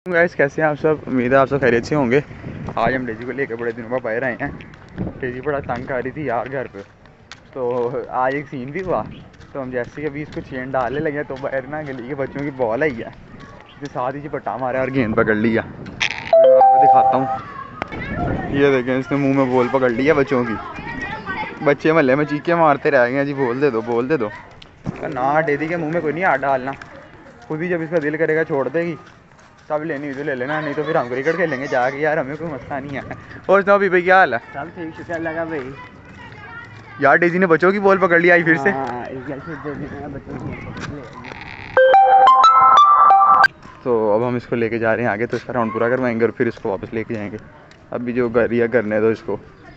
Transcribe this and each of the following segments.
Guys कैसे हैं आप सब। उम्मीद है आप सब खैरियत से होंगे। आज हम डेजी को लेकर बड़े दिनों बाद बाहर आए हैं। डेजी बड़ा तंग कर रही थी यार घर पे, तो आज एक सीन भी हुआ। तो हम जैसे कि अभी इसको चेन डालने लगे तो बाहर ना गली के बच्चों की बॉल आई है, इसके साथ ही झपट्टा मारा और गेंद पकड़ लिया। आपको दिखाता हूँ, ये देखें इसने मुँह में बॉल पकड़ लिया बच्चों की। बच्चे महल्ले में चीखे मारते रह गए हैं जी, बोल दे दो बोल दे दो। ना डेजी के मुँह में कोई नहीं हाथ डालना, खुद ही जब इसका दिल करेगा छोड़ देगी तब लेनी हुई तो ले लेना, नहीं तो फिर हम क्रिकेट खेलेंगे जाके। यार हमें कोई मसला नहीं है। और सुनाओ भाई क्या हाल है? सब ठीक, शुक्र लगा भाई। यार डेजी ने बच्चों की बॉल पकड़ लिया आई फिर से। तो अब हम इसको लेके जा रहे हैं आगे, तो इसका राउंड पूरा करवाएंगे और फिर इसको वापस लेके जाएंगे। अभी जो गरिया करने दो इसको।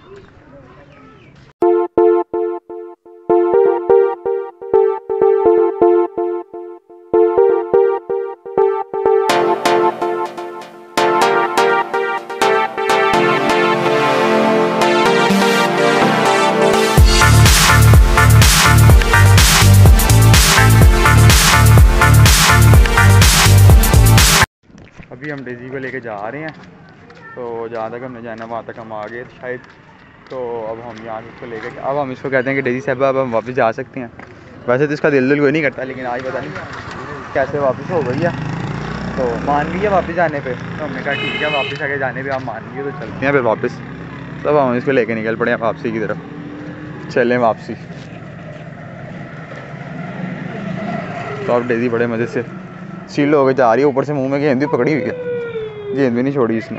अभी हम डेजी को लेके जा रहे हैं, तो जहाँ तक हमने जाना वहाँ तक हम आ गए शायद। तो अब हम यहाँ से इसको लेके अब हम इसको कहते हैं कि डेजी साहब अब हम वापस जा सकते हैं। वैसे तो इसका दिल कोई नहीं करता, लेकिन आज पता नहीं कैसे वापस हो गई है, तो मान लिया वापस जाने पे। तो हमने कहा ठीक है वापस आगे जाने पे आप मान लिए तो चलते हैं फिर वापस। तब हम इसको लेके निकल पड़े हैं वापसी की तरफ, चलें वापसी। तो अब डेजी बड़े मज़े से सील होकर जा रही है, ऊपर से मुंह में गेंद भी पकड़ी हुई है, गेंद भी नहीं छोड़ी इसने।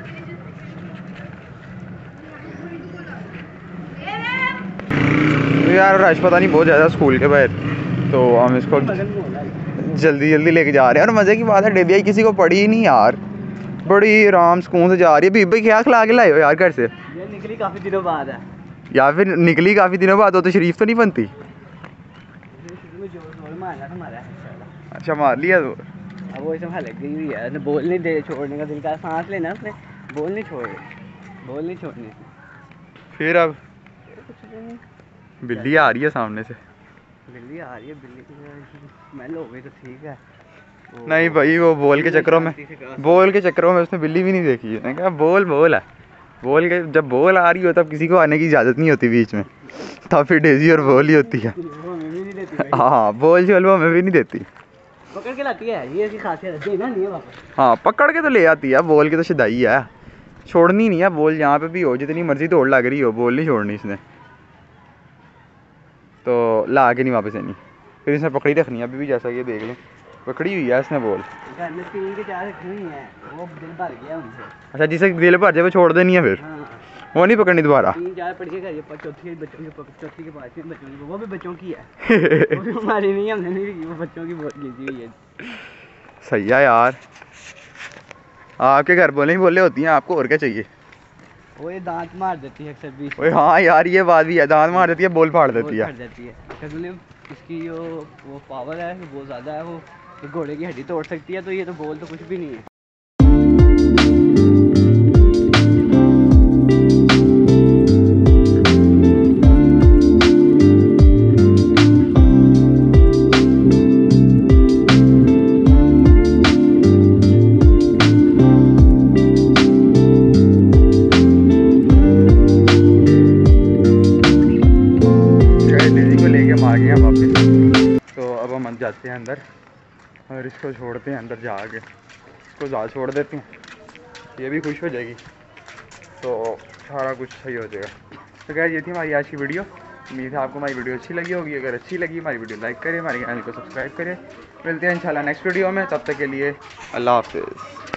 तो यार रश पता नहीं बहुत ज़्यादा स्कूल के बाहर, तो हम इसको जल्दी जल्दी लेके जा रहे हैं। और मज़े की बात है डेबिया किसी को पड़ी ही नहीं यार, बड़ी आराम सुकून से जा रही है। बीबी क्या खिला के लाए हो यार घर से? ये निकली काफ़ी दिनों बाद है। या फिर निकली काफ़ी दिनों बाद हो तो शरीफ तो नहीं बनती। अच्छा मार लिया तो अब वो इसमें लग गई हुई है, बोल नहीं दे छोड़ने का दिल का, सांस लेना उसने, बोल नहीं छोड़नी। फिर अब बिल्ली आ रही है सामने से, बिल्ली स्मेल हो गई तो ठीक है। नहीं भाई वो बॉल के चक्करों में उसने बिल्ली भी नहीं देखी है। क्या बॉल है, बॉल के जब बॉल आ रही हो तब किसी को आने की इजाज़त नहीं होती बीच में, तब फिर डेजी और बॉल ही होती है। हाँ बॉल जो वो हमें भी नहीं देती, पकड़ के लाती है, ये इसकी खासियत है, नहीं है वापस। हाँ पकड़ के तो ले आती है, बॉल की तो शिदाई है, छोड़नी नहीं है बॉल। जहाँ पे भी हो जितनी मर्जी दौड़ लग रही हो बॉल नहीं छोड़नी इसने, तो ला के नहीं वापस आनी। फिर इसने पकड़ी रखनी है अभी भी, जैसा कि देख लें पकड़ी हुई है इसने बॉल। अच्छा जिसे दिल भर जाए वो छोड़ देनी है फिर? हाँ। वो नहीं पकड़नी दोबारा? चौथी के पास वो भी बच्चों की है वो भी हमारी नहीं, हमने नहीं, वो बच्चों की बहुत गिनती हुई है। सही है यार, आपके घर बोले ही बोले होती हैं, आपको और क्या चाहिए? वो ये दांत मार देती है अक्सर बीच। ओए हाँ यार ये बात भी है, दांत मार देती है, बॉल फाड़ देती है। इसकी जो वो पावर है वो बहुत ज़्यादा है, वो घोड़े की हड्डी तोड़ सकती है, तो ये तो बॉल तो कुछ भी नहीं है। तो अब हम जाते हैं अंदर और इसको छोड़ते हैं अंदर, जाके इसको ज़्यादा छोड़ देते हैं, ये भी खुश हो जाएगी तो सारा कुछ सही हो जाएगा। तो क्या ये थी हमारी आज की वीडियो। उम्मीद है आपको हमारी वीडियो अच्छी लगी होगी। अगर अच्छी लगी हमारी वीडियो लाइक करें, हमारे चैनल को सब्सक्राइब करें। मिलते हैं इंशाल्लाह नेक्स्ट वीडियो में, तब तक के लिए अल्लाह हाफ़िज़।